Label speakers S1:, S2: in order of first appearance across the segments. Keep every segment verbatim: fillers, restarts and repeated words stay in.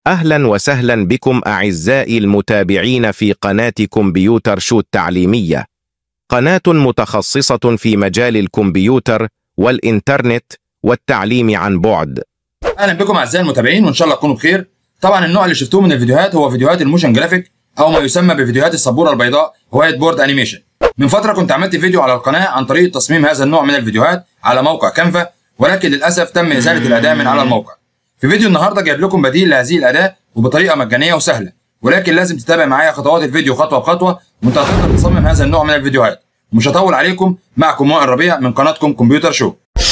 S1: أهلا وسهلا بكم أعزائي المتابعين في قناة كمبيوتر شو التعليمية، قناة متخصصة في مجال الكمبيوتر والإنترنت والتعليم عن بعد.
S2: أهلا بكم أعزائي المتابعين وإن شاء الله تكونوا بخير. طبعا النوع اللي شفتوه من الفيديوهات هو فيديوهات الموشن جرافيك أو ما يسمى بفيديوهات السبورة البيضاء وايت بورد أنيميشن. من فترة كنت عملت فيديو على القناة عن طريقة تصميم هذا النوع من الفيديوهات على موقع كانفا، ولكن للأسف تم إزالة الأداة من على الموقع. في فيديو النهارده جايب لكم بديل لهذه الأداة وبطريقة مجانية وسهلة، ولكن لازم تتابع معايا خطوات الفيديو خطوة بخطوة وأنت هتقدر تصمم هذا النوع من الفيديوهات. ومش هطول عليكم، معكم وائل ربيع من قناتكم كمبيوتر شو.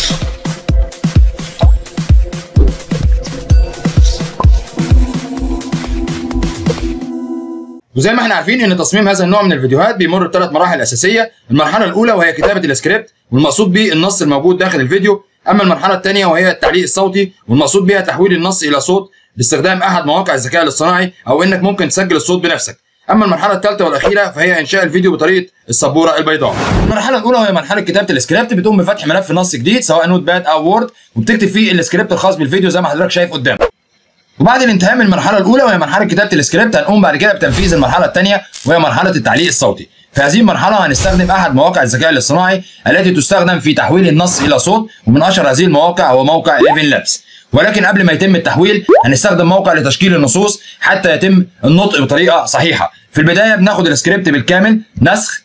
S2: وزي ما احنا عارفين ان تصميم هذا النوع من الفيديوهات بيمر بثلاث مراحل اساسيه. المرحله الاولى وهي كتابه السكريبت والمقصود به النص الموجود داخل الفيديو. اما المرحله الثانيه وهي التعليق الصوتي والمقصود بها تحويل النص الى صوت باستخدام احد مواقع الذكاء الاصطناعي او انك ممكن تسجل الصوت بنفسك. اما المرحله الثالثه والاخيره فهي انشاء الفيديو بطريقه السبوره البيضاء. المرحله الاولى وهي مرحله كتابه السكريبت، بتقوم بفتح ملف نص جديد سواء نوت باد او وورد وبتكتب فيه السكريبت الخاص بالفيديو زي ما حضرتك شايف قدامك. وبعد الانتهاء من المرحله الاولى وهي مرحله كتابه السكريبت هنقوم بعد كده بتنفيذ المرحله الثانيه وهي مرحله التعليق الصوتي. في هذه المرحله هنستخدم احد مواقع الذكاء الاصطناعي التي تستخدم في تحويل النص الى صوت، ومن اشهر هذه المواقع هو موقع إليفن لابس. ولكن قبل ما يتم التحويل هنستخدم موقع لتشكيل النصوص حتى يتم النطق بطريقه صحيحه. في البدايه بناخد السكريبت بالكامل نسخ،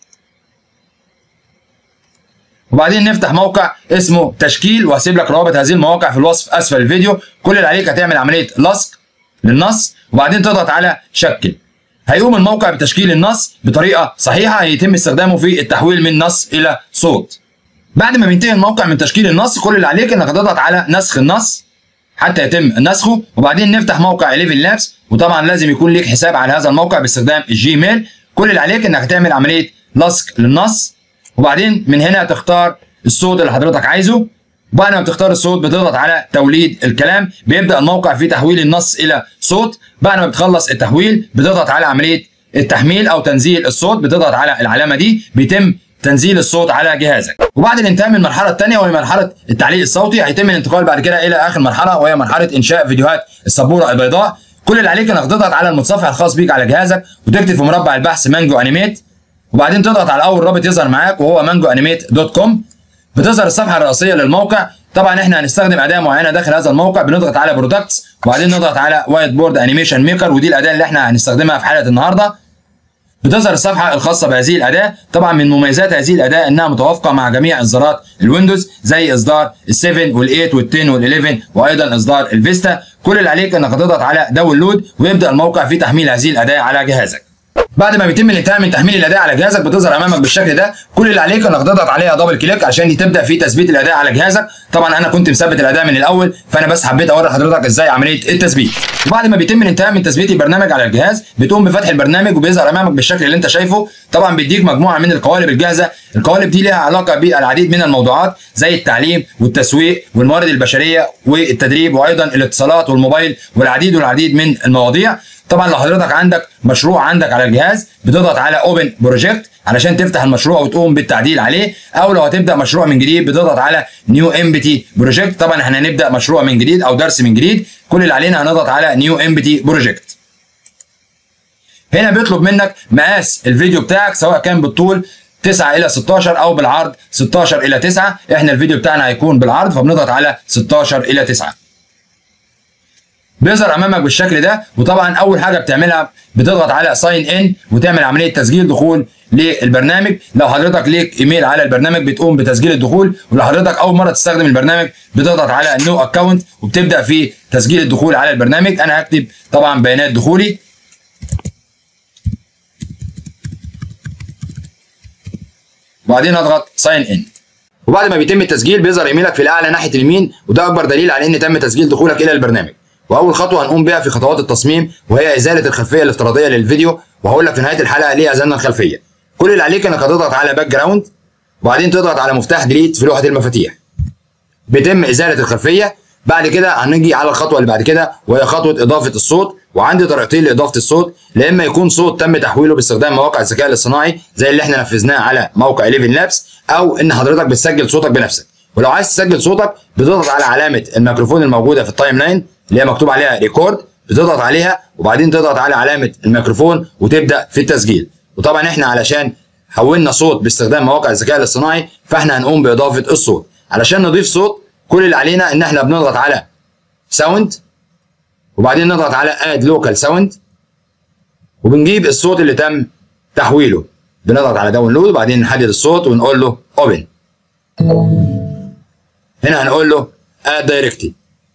S2: وبعدين نفتح موقع اسمه تشكيل، وهسيب لك روابط هذه المواقع في الوصف اسفل الفيديو. كل اللي عليك هتعمل عمليه لصق للنص وبعدين تضغط على شكل. هيقوم الموقع بتشكيل النص بطريقه صحيحه هيتم استخدامه في التحويل من نص الى صوت. بعد ما بينتهي الموقع من تشكيل النص كل اللي عليك انك تضغط على نسخ النص حتى يتم نسخه، وبعدين نفتح موقع إليفن لابس، وطبعا لازم يكون ليك حساب على هذا الموقع باستخدام الجيميل. كل اللي عليك انك تعمل عمليه لصق للنص، وبعدين من هنا تختار الصوت اللي حضرتك عايزه. وبعد ما بتختار الصوت بتضغط على توليد الكلام، بيبدا الموقع في تحويل النص الى صوت. بعد ما بتخلص التحويل بتضغط على عمليه التحميل او تنزيل الصوت، بتضغط على العلامه دي بيتم تنزيل الصوت على جهازك. وبعد الانتهاء من المرحله الثانيه وهي مرحله التعليق الصوتي هيتم الانتقال بعد كده الى اخر مرحله وهي مرحله انشاء فيديوهات السبوره البيضاء. كل اللي عليك انك تضغط على المتصفح الخاص بيك على جهازك وتكتب في مربع البحث مانجو انيميت، وبعدين تضغط على اول رابط يظهر معاك وهو مانجو انيميت دوت كوم. بتظهر الصفحه الرئيسيه للموقع. طبعا احنا هنستخدم اداه معينه داخل هذا الموقع، بنضغط على برودكتس وبعدين نضغط على وايت بورد انيميشن ميكر، ودي الاداه اللي احنا هنستخدمها في حلقه النهارده. بتظهر الصفحه الخاصه بهذه الاداه. طبعا من مميزات هذه الاداه انها متوافقه مع جميع اصدارات الويندوز زي اصدار السبعة والثمانية والعشرة والحداشر وايضا اصدار الفيستا. كل اللي عليك انك تضغط على داونلود ويبدا الموقع في تحميل هذه الاداه على جهازك. بعد ما بيتم الانتهاء من تحميل الاداه على جهازك بتظهر امامك بالشكل ده. كل اللي عليك انك تضغط عليها دبل كليك عشان تبدا في تثبيت الاداه على جهازك. طبعا انا كنت مثبت الاداه من الاول فانا بس حبيت اوري حضرتك ازاي عمليه التثبيت. وبعد ما بيتم الانتهاء من تثبيت البرنامج على الجهاز بتقوم بفتح البرنامج وبيظهر امامك بالشكل اللي انت شايفه. طبعا بيديك مجموعه من القوالب الجاهزه. القوالب دي لها علاقه بالعديد من الموضوعات زي التعليم والتسويق والموارد البشريه والتدريب وايضا الاتصالات والموبايل والعديد والعديد من المواضيع. طبعا لو حضرتك عندك مشروع عندك على الجهاز بتضغط على اوبن بروجكت علشان تفتح المشروع وتقوم بالتعديل عليه، او لو هتبدا مشروع من جديد بتضغط على نيو امبتي بروجكت. طبعا احنا هنبدا مشروع من جديد او درس من جديد، كل اللي علينا هنضغط على نيو امبتي بروجكت. هنا بيطلب منك مقاس الفيديو بتاعك سواء كان بالطول تسعة إلى ستاشر او بالعرض ستاشر إلى تسعة. احنا الفيديو بتاعنا هيكون بالعرض فبنضغط على ستاشر إلى تسعة. بيظهر امامك بالشكل ده. وطبعا اول حاجه بتعملها بتضغط على ساين ان وتعمل عمليه تسجيل دخول للبرنامج. لو حضرتك ليك ايميل على البرنامج بتقوم بتسجيل الدخول، ولو حضرتك اول مره تستخدم البرنامج بتضغط على نو اكونت وبتبدا في تسجيل الدخول على البرنامج. انا هكتب طبعا بيانات دخولي وبعدين اضغط ساين ان. وبعد ما بيتم التسجيل بيظهر ايميلك في الاعلى ناحيه اليمين، وده اكبر دليل على ان تم تسجيل دخولك الى البرنامج. واول خطوه هنقوم بها في خطوات التصميم وهي ازاله الخلفيه الافتراضيه للفيديو، وهقول لك في نهايه الحلقه ليه ازلنا الخلفيه. كل اللي عليك انك هتضغط على باك جراوند وبعدين تضغط على مفتاح ديليت في لوحه المفاتيح. بيتم ازاله الخلفيه. بعد كده هنيجي على الخطوه اللي بعد كده وهي خطوه اضافه الصوت، وعندي طريقتين لاضافه الصوت. لا اما يكون صوت تم تحويله باستخدام مواقع الذكاء الاصطناعي زي اللي احنا نفذناه على موقع إليفن لابس، او ان حضرتك بتسجل صوتك بنفسك. ولو عايز تسجل صوتك بتضغط على علامه الميكروفون الموجوده في التايم لاين اللي هي مكتوب عليها ريكورد، بتضغط عليها وبعدين تضغط على علامه الميكروفون وتبدا في التسجيل. وطبعا احنا علشان حولنا صوت باستخدام مواقع الذكاء الاصطناعي فاحنا هنقوم باضافه الصوت. علشان نضيف صوت كل اللي علينا ان احنا بنضغط على ساوند وبعدين نضغط على اد لوكال ساوند وبنجيب الصوت اللي تم تحويله. بنضغط على داونلود وبعدين نحدد الصوت ونقول له اوبن. هنا هنقول له اد دايركتلي.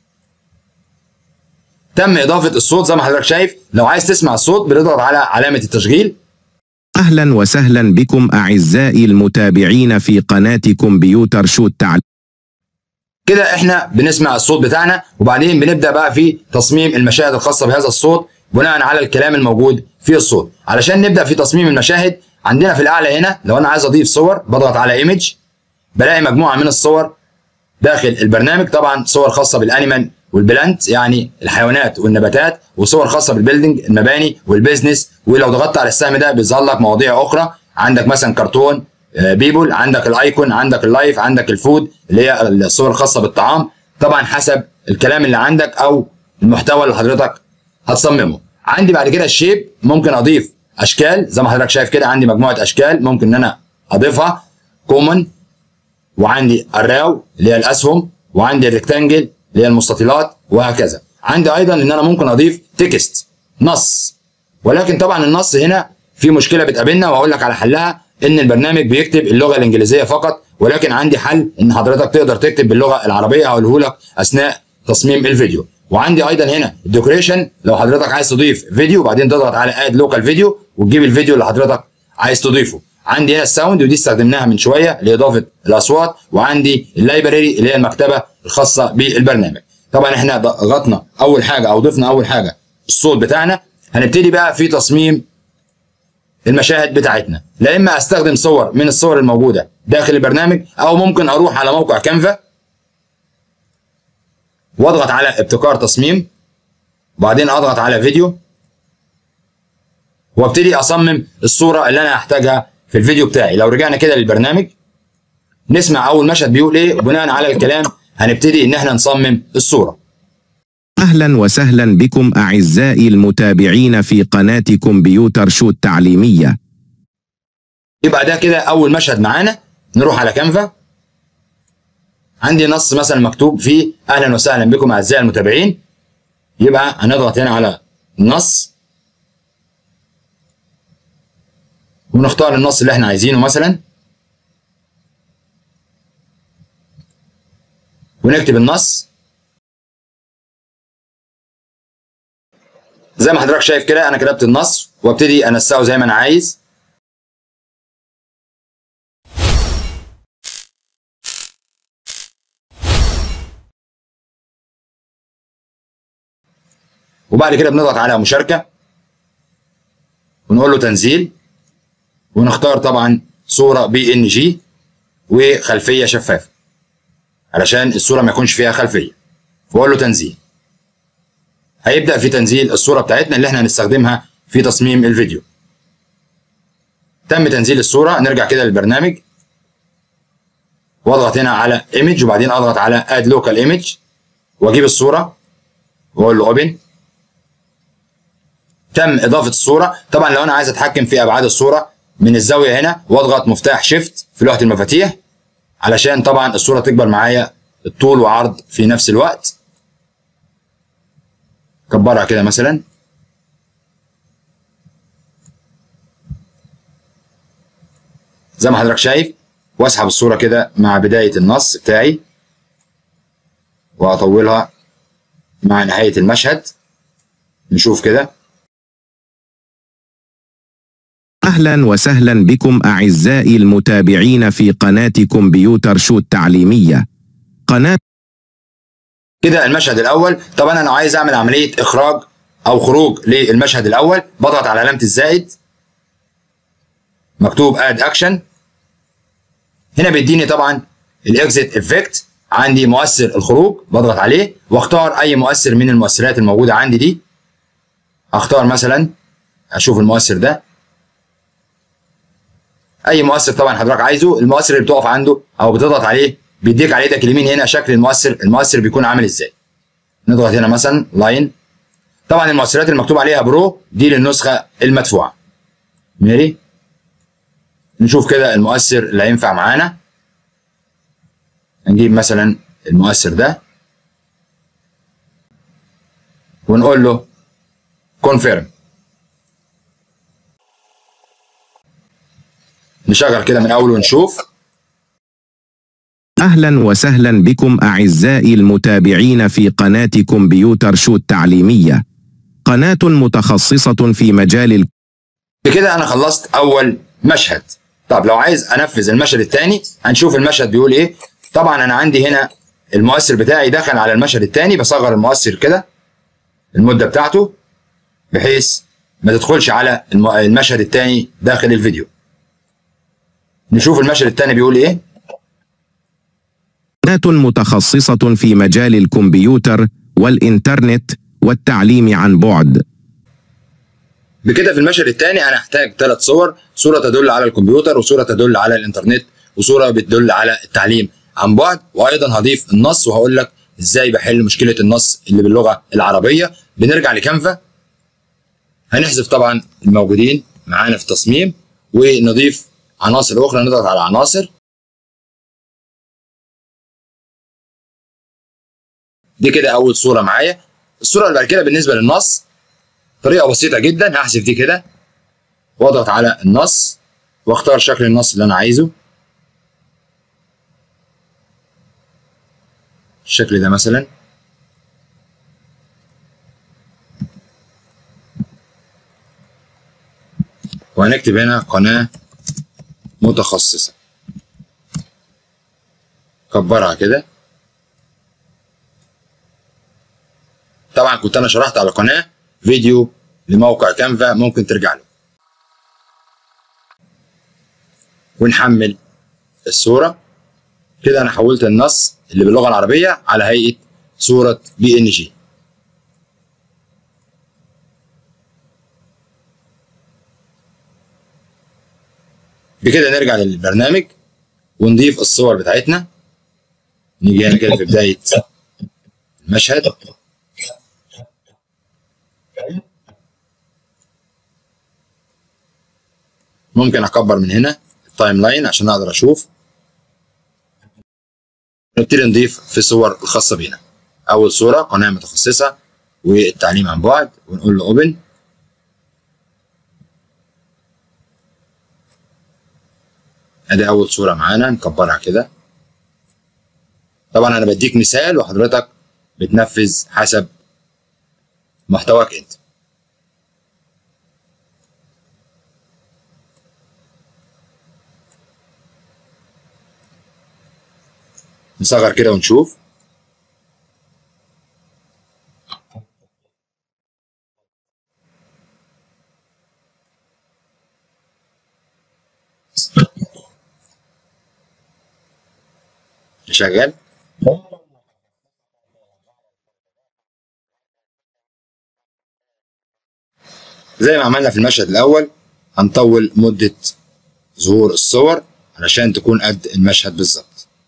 S2: تم اضافه الصوت زي ما حضرتك شايف. لو عايز تسمع الصوت بنضغط على علامه التشغيل.
S1: أهلا وسهلا بكم أعزائي المتابعين في قناة كمبيوتر شوت تعليم.
S2: كده احنا بنسمع الصوت بتاعنا وبعدين بنبدا بقى في تصميم المشاهد الخاصه بهذا الصوت بناء على الكلام الموجود في الصوت. علشان نبدا في تصميم المشاهد عندنا في الاعلى هنا لو انا عايز اضيف صور بضغط على ايمج بلاقي مجموعه من الصور داخل البرنامج. طبعا صور خاصه بالانيمال والبلانت يعني الحيوانات والنباتات وصور خاصه بالبيلدينج المباني والبيزنس. ولو ضغطت على السهم ده بيظهر لك مواضيع اخرى. عندك مثلا كرتون بيبول عندك الايكون عندك اللايف عندك الفود اللي هي الصور الخاصه بالطعام. طبعا حسب الكلام اللي عندك او المحتوى اللي حضرتك هتصممه. عندي بعد كده الشيب ممكن اضيف اشكال زي ما حضرتك شايف كده. عندي مجموعه اشكال ممكن ان انا اضيفها كومن وعندي الراو اللي هي الاسهم وعندي الريكتانجل اللي هي المستطيلات وهكذا. عندي ايضا ان انا ممكن اضيف تكست نص ولكن طبعا النص هنا في مشكله بتقابلنا وهقول لك على حلها ان البرنامج بيكتب اللغه الانجليزيه فقط. ولكن عندي حل ان حضرتك تقدر تكتب باللغه العربيه هقوله لك اثناء تصميم الفيديو. وعندي ايضا هنا الديكوريشن لو حضرتك عايز تضيف فيديو وبعدين تضغط على اد لوكال فيديو وتجيب الفيديو اللي حضرتك عايز تضيفه. عندي هنا الساوند ودي استخدمناها من شويه لاضافه الاصوات. وعندي اللايبراري اللي هي المكتبه الخاصه بالبرنامج. طبعا احنا ضغطنا اول حاجه او ضفنا اول حاجه الصوت بتاعنا. هنبتدي بقى في تصميم المشاهد بتاعتنا. لا اما استخدم صور من الصور الموجوده داخل البرنامج او ممكن اروح على موقع كانفا واضغط على ابتكار تصميم وبعدين اضغط على فيديو وابتدي اصمم الصوره اللي انا هحتاجها في الفيديو بتاعي. لو رجعنا كده للبرنامج نسمع اول مشهد بيقول ايه وبناء على الكلام هنبتدي ان احنا نصمم الصوره.
S1: أهلا وسهلا بكم أعزائي المتابعين في قناة كمبيوتر شوت تعليمية.
S2: يبقى ده كده أول مشهد معانا. نروح على كانفا. عندي نص مثلا مكتوب فيه أهلا وسهلا بكم أعزائي المتابعين. يبقى هنضغط هنا على النص ونختار النص اللي احنا عايزينه مثلا ونكتب النص زي ما حضرتك شايف كده. انا كتبت النص وابتدي انسقه زي ما انا عايز. وبعد كده بنضغط على مشاركه ونقول له تنزيل ونختار طبعا صوره بي ان جي وخلفيه شفافه علشان الصوره ما يكونش فيها خلفيه واقول له تنزيل. هيبدأ في تنزيل الصورة بتاعتنا اللي احنا هنستخدمها في تصميم الفيديو. تم تنزيل الصورة. نرجع كده للبرنامج واضغط هنا على ايمج وبعدين اضغط على اد لوكال ايمج واجيب الصورة واقول له اوبن. تم اضافة الصورة. طبعا لو انا عايز اتحكم في ابعاد الصورة من الزاوية هنا واضغط مفتاح شيفت في لوحة المفاتيح علشان طبعا الصورة تكبر معايا الطول وعرض في نفس الوقت. كبرها كده مثلا. زي ما حضرتك شايف واسحب الصورة كده مع بداية النص بتاعي واطولها مع نهاية المشهد. نشوف كده.
S1: أهلا وسهلا بكم أعزائي المتابعين في قناة كمبيوتر شوت تعليمية. قناة
S2: كده المشهد الاول. طبعا انا عايز اعمل عمليه اخراج او خروج للمشهد الاول بضغط على علامه الزائد مكتوب اد اكشن. هنا بيديني طبعا الاكزيت افكت. عندي مؤثر الخروج بضغط عليه واختار اي مؤثر من المؤثرات الموجوده عندي دي. اختار مثلا اشوف المؤثر ده اي مؤثر طبعا حضرتك عايزه. المؤثر اللي بتقف عنده او بتضغط عليه بيديك على ايدك اليمين هنا شكل المؤثر. المؤثر بيكون عامل ازاي. نضغط هنا مثلا لاين. طبعا المؤثرات المكتوب عليها برو دي للنسخه المدفوعه. ماشي، نشوف كده المؤثر اللي هينفع معانا. نجيب مثلا المؤثر ده ونقول له كونفيرم. نشغل كده من اول ونشوف.
S1: أهلا وسهلا بكم أعزائي المتابعين في قناة كمبيوتر شو التعليمية، قناة متخصصة في مجال ال...
S2: بكده أنا خلصت أول مشهد. طب لو عايز أنفذ المشهد الثاني هنشوف المشهد بيقول إيه. طبعا أنا عندي هنا المؤثر بتاعي دخل على المشهد الثاني، بصغر المؤثر كده المدة بتاعته بحيث ما تدخلش على المشهد الثاني داخل الفيديو. نشوف المشهد الثاني بيقول إيه.
S1: قناة متخصصة في مجال الكمبيوتر والإنترنت والتعليم عن بعد.
S2: بكده في المشهد الثاني أنا هحتاج ثلاث صور، صورة تدل على الكمبيوتر، وصورة تدل على الإنترنت، وصورة بتدل على التعليم عن بعد. وأيضا هضيف النص وهقول لك إزاي بحل مشكلة النص اللي باللغة العربية. بنرجع لكانفا، هنحذف طبعا الموجودين معانا في التصميم ونضيف عناصر أخرى. نضغط على عناصر. دي كده أول صورة معايا. الصورة اللي بعد كده بالنسبة للنص طريقة بسيطة جدا. هحذف دي كده واضغط على النص واختار شكل النص اللي أنا عايزه، الشكل ده مثلا. وهنكتب هنا قناة متخصصة، كبرها كده. طبعا كنت انا شرحت على قناه فيديو لموقع كانفا، ممكن ترجع له. ونحمل الصوره كده. انا حولت النص اللي باللغه العربيه على هيئه صوره بي ان جي. بكده نرجع للبرنامج ونضيف الصور بتاعتنا. نيجي هنا كده في بدايه المشهد، ممكن اكبر من هنا التايم لاين عشان اقدر اشوف. نبتدي نضيف في الصور الخاصه بينا. اول صوره قناه متخصصه والتعليم عن بعد، ونقول له اوبن. ادي اول صوره معانا، نكبرها كده. طبعا انا بديك مثال وحضرتك بتنفذ حسب محتواك انت. نصغر كده ونشوف. شغال. زي ما عملنا في المشهد الاول هنطول مدة ظهور الصور علشان تكون قد المشهد بالظبط.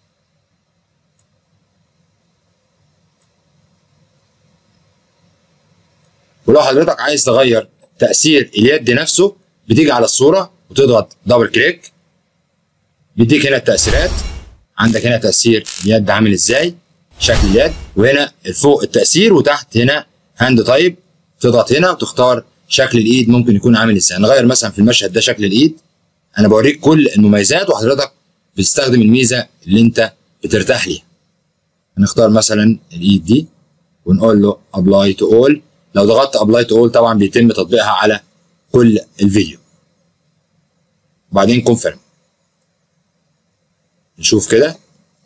S2: ولو حضرتك عايز تغير تأثير اليد نفسه بتيجي على الصورة وتضغط دبل كليك، بيديك هنا التأثيرات. عندك هنا تأثير اليد عامل ازاي، شكل اليد، وهنا فوق التأثير وتحت هنا هاند تايب. تضغط هنا وتختار شكل الايد ممكن يكون عامل ازاي. نغير مثلا في المشهد ده شكل الايد. انا بوريك كل المميزات وحضرتك بتستخدم الميزة اللي انت بترتاح ليها. هنختار مثلا الايد دي ونقول له ابلاي تو اول. لو ضغطت ابلاي تو اول طبعا بيتم تطبيقها على كل الفيديو. وبعدين كونفيرم. نشوف كده.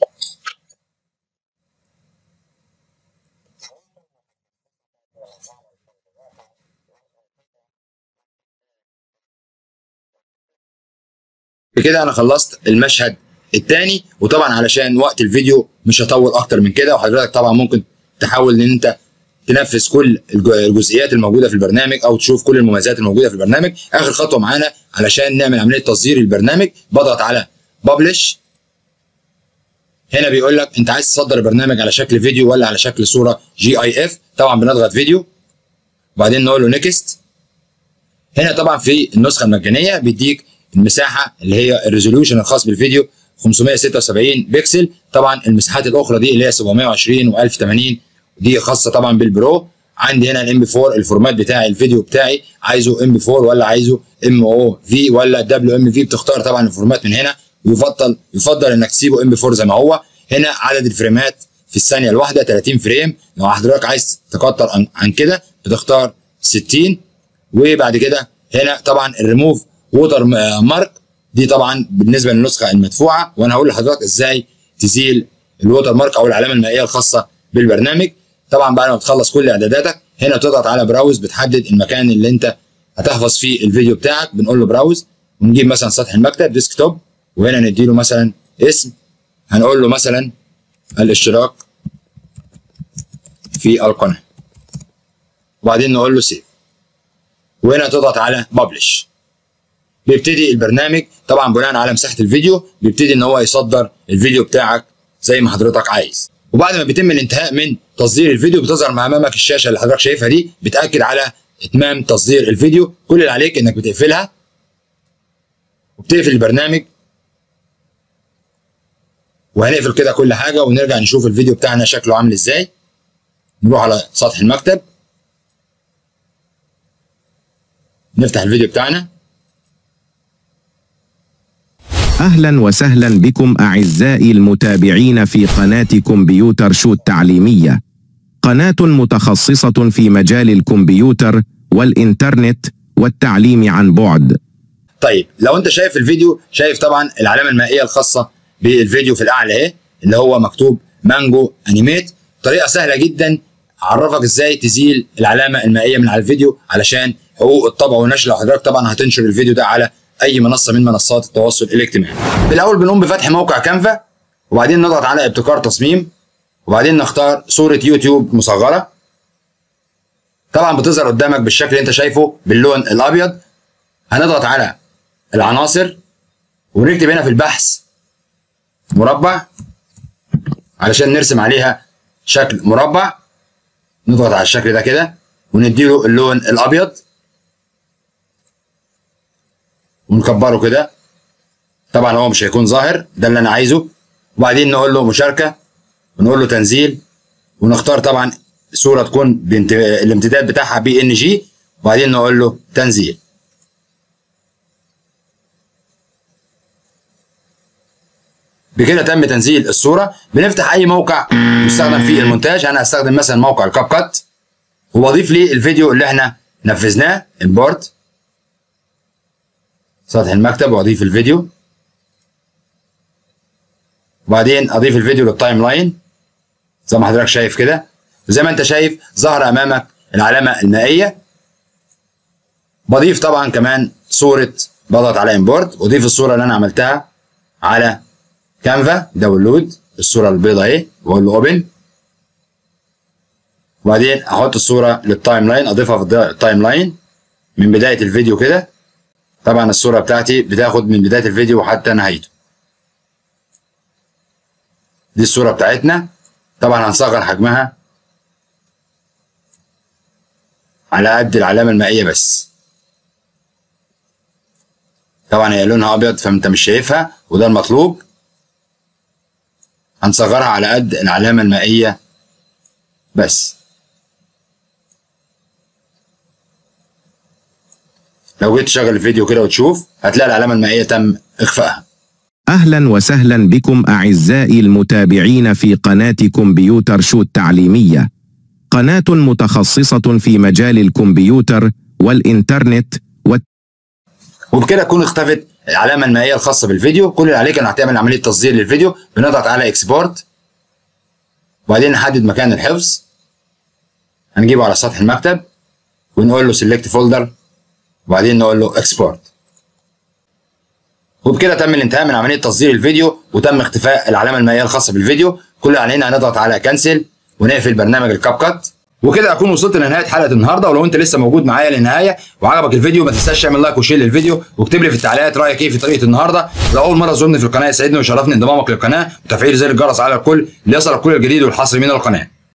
S2: بكده انا خلصت المشهد الثاني. وطبعا علشان وقت الفيديو مش هطول اكتر من كده، وحضرتك طبعا ممكن تحاول ان انت تنفذ كل الجزئيات الموجوده في البرنامج او تشوف كل المميزات الموجوده في البرنامج. اخر خطوه معانا علشان نعمل عمليه تصدير البرنامج، بضغط على ببلش. هنا بيقول لك انت عايز تصدر البرنامج على شكل فيديو ولا على شكل صوره جي اي اف. طبعا بنضغط فيديو وبعدين نقول له نيكست. هنا طبعا في النسخه المجانيه بيديك المساحه اللي هي الريزوليوشن الخاص بالفيديو خمسمية وستة وسبعين بكسل. طبعا المساحات الاخرى دي اللي هي سبعمية وعشرين و ألف وثمانين دي خاصه طبعا بالبرو. عندي هنا الام بي أربعة الفورمات بتاع الفيديو بتاعي، عايزه ام بي أربعة ولا عايزه ام او في ولا دبليو ام في، بتختار طبعا الفورمات من هنا، ويفضل يفضل انك تسيبه ام بي أربعة زي ما هو. هنا عدد الفريمات في الثانيه الواحده ثلاثين فريم، لو حضرتك عايز تكتر عن, عن كده بتختار ستين. وبعد كده هنا طبعا الريموف ووتر مارك دي طبعا بالنسبه للنسخه المدفوعه، وانا هقول لحضرتك ازاي تزيل الووتر مارك او العلامه المائيه الخاصه بالبرنامج. طبعا بعد ما بتخلص كل اعداداتك هنا بتضغط على براوز، بتحدد المكان اللي انت هتحفظ فيه الفيديو بتاعك، بنقول له براوز ونجيب مثلا سطح المكتب ديسكتوب، وهنا نديله مثلا اسم، هنقول له مثلا الاشتراك في القناه، وبعدين نقول له سيف، وهنا تضغط على ببلش. بيبتدي البرنامج طبعا بناء على مساحه الفيديو بيبتدي ان هو يصدر الفيديو بتاعك زي ما حضرتك عايز. وبعد ما بيتم الانتهاء من تصدير الفيديو بتظهر مع امامك الشاشه اللي حضرتك شايفها دي، بتاكد على اتمام تصدير الفيديو. كل اللي عليك انك بتقفلها وبتقفل البرنامج، وهنقفل كده كل حاجه ونرجع نشوف الفيديو بتاعنا شكله عامل ازاي. نروح على سطح المكتب، نفتح الفيديو بتاعنا.
S1: أهلا وسهلا بكم أعزائي المتابعين في قناة كمبيوتر شوت تعليمية، قناة متخصصة في مجال الكمبيوتر والإنترنت والتعليم عن بعد.
S2: طيب لو أنت شايف الفيديو، شايف طبعا العلامة المائية الخاصة بالفيديو في الأعلى اهي اللي هو مكتوب مانجو أنيميت. طريقة سهلة جدا أعرفك إزاي تزيل العلامة المائية من على الفيديو علشان حقوق الطبع والنشر. لو حضرتك طبعا هتنشر الفيديو ده على اي منصه من منصات التواصل الاجتماعي. بالاول بنقوم بفتح موقع كانفا، وبعدين نضغط على ابتكار تصميم، وبعدين نختار صوره يوتيوب مصغره. طبعا بتظهر قدامك بالشكل اللي انت شايفه باللون الابيض. هنضغط على العناصر ونكتب هنا في البحث مربع علشان نرسم عليها شكل مربع. نضغط على الشكل ده كده ونديله اللون الابيض ونكبره كده. طبعا هو مش هيكون ظاهر، ده اللي انا عايزه. وبعدين نقول له مشاركه ونقول له تنزيل، ونختار طبعا صوره تكون بنت... الامتداد بتاعها بي ان جي، وبعدين نقول له تنزيل. بكده تم تنزيل الصوره. بنفتح اي موقع يستخدم فيه المونتاج. انا هستخدم مثلا موقع الكاب كات، وبضيف لي الفيديو اللي احنا نفذناه امبورت سطح المكتب، واضيف الفيديو، وبعدين اضيف الفيديو للتايم لاين زي ما حضرتك شايف كده. وزي ما انت شايف ظهر امامك العلامه المائيه. بضيف طبعا كمان صوره، بضغط على امبورت واضيف الصوره اللي انا عملتها على كانفا داونلود، الصوره البيضاء اهي، واقول له اوبن. وبعدين احط الصوره للتايم لاين، اضيفها في التايم لاين من بدايه الفيديو كده. طبعا الصورة بتاعتي بتاخد من بداية الفيديو حتى نهايته. دي الصورة بتاعتنا. طبعا هنصغر حجمها على قد العلامة المائية بس. طبعا هي لونها أبيض فأنت مش شايفها، وده المطلوب. هنصغرها على قد العلامة المائية بس. لو جيت تشغل الفيديو كده وتشوف هتلاقي العلامة المائية تم إخفائها.
S1: أهلا وسهلا بكم أعزائي المتابعين في قناة كمبيوتر شوت تعليمية، قناة متخصصة في مجال الكمبيوتر والإنترنت والت...
S2: وبكده تكون اختفت العلامة المائية الخاصة بالفيديو. كل اللي عليك انك هتعمل عملية تصدير للفيديو. بنضغط على اكسبورت، وبعدين نحدد مكان الحفظ. هنجيبه على سطح المكتب ونقول له سيلكت فولدر، وبعدين نقول له اكسبورت. وبكده تم الانتهاء من عمليه تصدير الفيديو وتم اختفاء العلامه المائيه الخاصه بالفيديو. كل اللي علينا هنضغط على كنسل ونقفل برنامج الكاب كات. وكده اكون وصلت لنهايه حلقه النهارده. ولو انت لسه موجود معايا للنهايه وعجبك الفيديو ما تنساش تعمل لايك وشير للفيديو، واكتب لي في التعليقات رايك ايه في طريقه النهارده. لو اول مره تزورني في القناه يسعدني ويشرفني انضمامك للقناه وتفعيل زر الجرس على الكل ليصلك كل الجديد والحصري من القناه.